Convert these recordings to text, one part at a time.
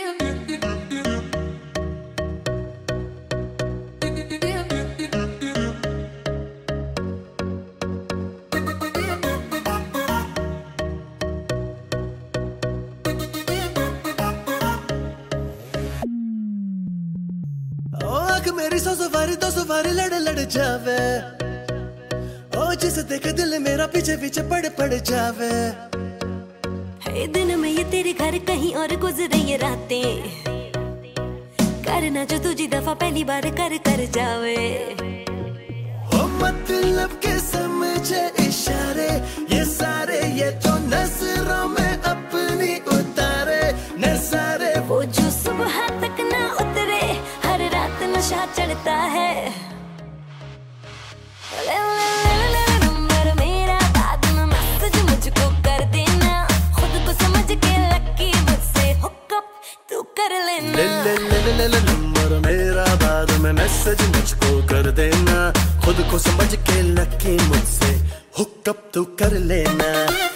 मेरी सौ सवारी लड़ लड़ जावे, ओ जिसे देखे दिल मेरा पीछे पीछे पड़ जावे। है दिन में ये तेरे घर कहीं और गुजरे ये रातें, करना जो तुझी दफा पहली बार कर जावे। ओ मतलब के समझे इशारे ये सारे, ये तो नजरों में अपनी उतारे नजारे। वो जो सुबह तक ना उतरे, हर रात नशा चढ़ता है। नंबर मेरा बाद में मैसेज मुझको कर देना, खुद को समझ के लकी मुझसे हुकअप तू कर लेना। नंबर मेरा बाद में मैसेज मुझको कर देना, खुद को समझ के लकी मुझसे हुकअप तू कर लेना।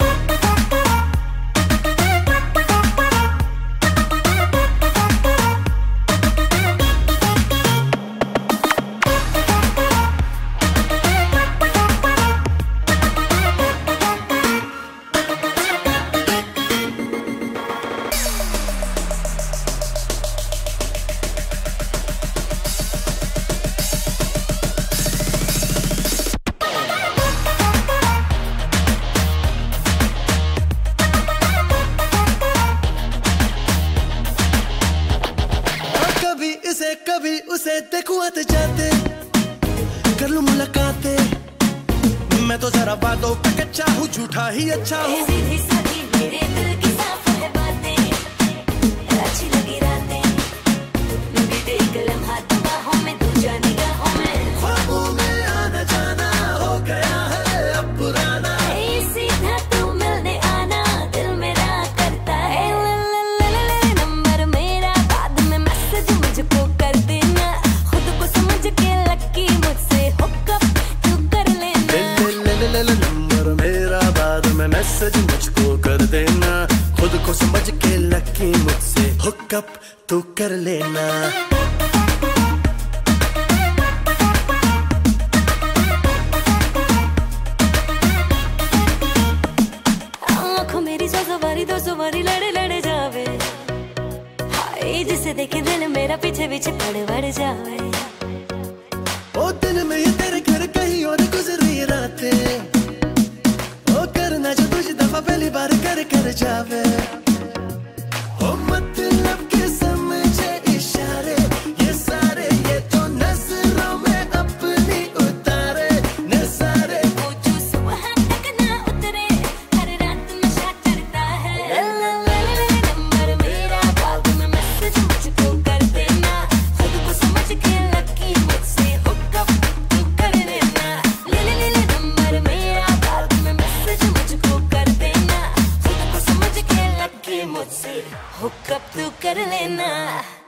कभी उसे देखूं आते जाते, कर लूं मुलाकातें। मैं तो जरा बातों पे कच्चा हूँ, झूठा ही अच्छा हूँ। सीधी सादी मेरे दिल की साफ है बातें, अच्छी लगी रातें, बीते एक लम्हा बाहों में, दूजा निगाहों में। ख्वाबों में आना जाना हो गया है अब पुराना, सीधा तू मिलने आना दिल मेरा करता है। नंबर मेरा बाद में मैसेज मुझको कर देना, खुद को समझ के लकी मुझसे हुकअप तू कर लेना। नंबर मेरा बाद में मैसेज मुझको कर देना, खुद को समझ के लकी मुझसे हुकअप तू कर लेना। मेरी दो सवारी लड़ लड़ जावे, हाय जिसे देखे दिल मेरा पीछे पीछे पड़ जावे। ओ दिन में ये तेरे घर कहीं और गुजरी रातें, ओ करना जो तुझे दफा पहली बार कर जावे। ओ मतलब के समझे इशारे ये सारे, ये तो नजरों में अपनी उतारे नजारे। वो जो सुबह तक ना उतरे, हर रात नशा चढ़ता है। नंबर मेरा बाद में मैसेज मुझको कर देना, खुद को समझ के लकी मुझसे हुकअप तू कर लेना। नंबर मेरा बाद में मैसेज मुझको कर देना, खुद को समझ के लकी मुझसे हुकअप तू कर लेना।